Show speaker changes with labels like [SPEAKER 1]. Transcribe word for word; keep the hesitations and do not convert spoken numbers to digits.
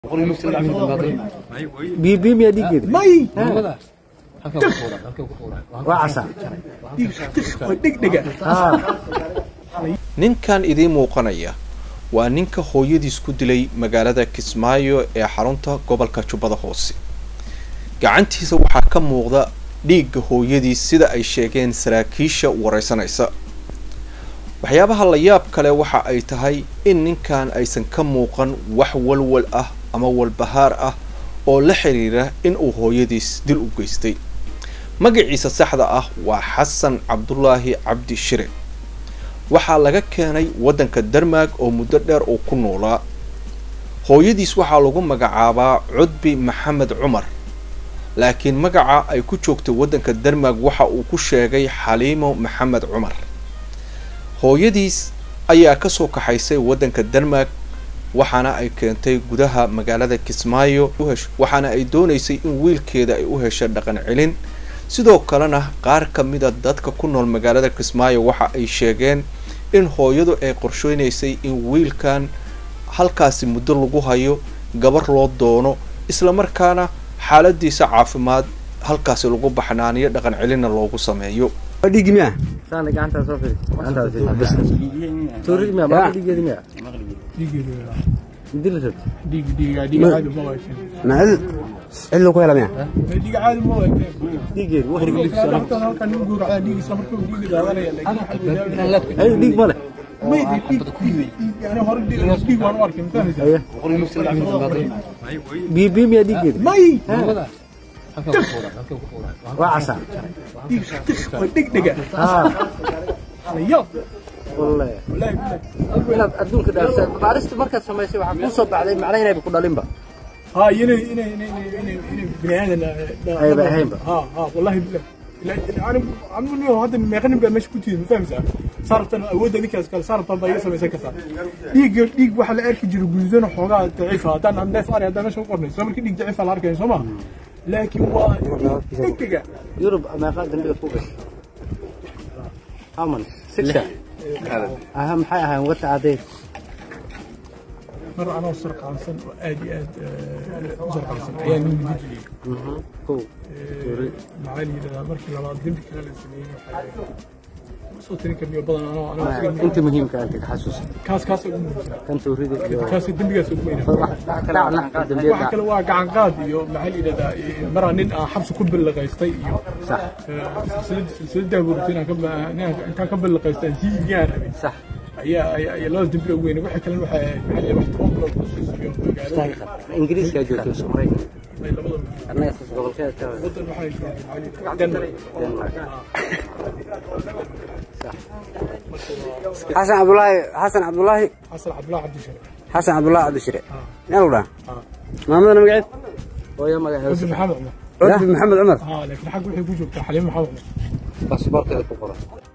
[SPEAKER 1] بي بي ميا دي كده
[SPEAKER 2] ماي
[SPEAKER 1] وعسى
[SPEAKER 3] ninkan idiin muuqanaya waa ninka hooyadiis ku dilay magaalada Kismaayo ee xarunta gobolka Jubbada Hoose. Gacantiisa waxaa ka muuqda dhiigga hooyadiis sida ay sheegeen saraakiisha wareysanaysa. waxyaabaha la yaab kale waxa ay tahay in ninkan aysan ka muuqan wax walwal ah ama walbahaar ah oo la xiriira in uu hooyadiis dil u geystay. magaciisa saxda ah waa Xasan Cabdullaahi Cabdi Shire. waxaa laga keenay wadanka Denmark oo muddo dheer uu ku noolaa. hooyadiis waxaa lagu magacaabaa Cudbi Maxamed Cumar, laakiin magaca ay ku joogtay wadanka Denmark waxa uu ku sheegay Xaliimo Maxamed Cumar. hooyadiis ayaa ka soo kaxaysay wadanka Denmark waxaana ay keentay gudaha magaalada Kismaayo, waxaana ay doonaysay in wiilkeeda ay u hesho dhaqan celin. sidoo kalena qaar ka mid ah dadka ku nool magaalada Kismaayo waxa ay sheegeen in hooyadu ay qorsheynaysay in wiilkan halkaasi muddo lagu hayo, gabar loo doono, isla markaana xaaladiisa caafimaad halkaasi lagu baxnaaniyo, dhaqan celinna loogu sameeyo.
[SPEAKER 1] ديجي ميا سان لك أنت سافر أنت بس توري ميا ما ديجي ميا
[SPEAKER 2] ديجي
[SPEAKER 1] ديجي
[SPEAKER 2] ديجي ديجي ديجي عادي ما وقت
[SPEAKER 1] ما إلا كويلا ميا
[SPEAKER 2] ديجي عادي ما وقت
[SPEAKER 1] ديجي واحد يقول لك سلام
[SPEAKER 2] كان يقول على ديجي سافر ديجي ده ولا يلا
[SPEAKER 1] أي ديجي ماله
[SPEAKER 2] ما يدي يعني هرد ديجي ديجي وأنا وارك مثلا
[SPEAKER 1] أيه بي بي ميا ديجي
[SPEAKER 2] ما
[SPEAKER 1] وعسى
[SPEAKER 2] دق دق
[SPEAKER 1] اه
[SPEAKER 2] يلا
[SPEAKER 1] والله
[SPEAKER 2] والله
[SPEAKER 1] والله adduunka dhaafsan baarista markaad samaysay waxa ku soo baxday macnaheedu inay ku dhalin ba
[SPEAKER 2] ها يني يني يني يني يني بنيان
[SPEAKER 1] اي بهيم
[SPEAKER 2] ها ها والله بالله انا عملوا هذا ما يغني مش كنت فاهم صارت انا اود ذيك اسكال صارت بقى يسمى كثر ديق ديق waxa la arki jiray guusan xogaa daciif ah tan aan neef aan hadda meesha qornay soo markii dig daciif la arkay Soomaa laakiin waa degdega
[SPEAKER 1] yurub ama qaadin bay ku gas aman sita اهم حاجه وقت عادي
[SPEAKER 2] مرة أنا وصرق عنسن وآدي آد وصرق عنسن أيام من جديد
[SPEAKER 1] هو
[SPEAKER 2] معالي مركي لما قدمت خلال السنين صوتني كم يوبضن أنا أنا
[SPEAKER 1] أنت مهم كأنت تحسس
[SPEAKER 2] كاس كاس
[SPEAKER 1] كنت تريد
[SPEAKER 2] كاس الدنيا سوينا
[SPEAKER 1] لا لا قادم ليه
[SPEAKER 2] واحد كلا واقع عن قاضي يوم معالي إذا مرة نن حبس كل اللقيستي
[SPEAKER 1] صح
[SPEAKER 2] سلسلة سلسلة ده بروتين كم أنت كم اللقيستي زين يعني
[SPEAKER 1] صح
[SPEAKER 2] يا يا يا لازم تبقى وين واحد كلا واحد معالي واحد أوبرا
[SPEAKER 1] استاهل إنجليزي كجوتو سمرين أنا يصير قبل كذا ترى
[SPEAKER 2] وطن محايد دنمارك
[SPEAKER 1] حسن عبد الله حسن عبد الله
[SPEAKER 2] حسن عبد الله عبد الشريف
[SPEAKER 1] حسن عبد الله عبد الشريف
[SPEAKER 2] اه
[SPEAKER 1] يلا اه محمد انا مقعد ويا ما
[SPEAKER 2] عبد محمد عمر
[SPEAKER 1] عبد محمد عمر
[SPEAKER 2] اه لكن حق وحي بوجو بتاع حليم محمد
[SPEAKER 1] باسبورت الكبرى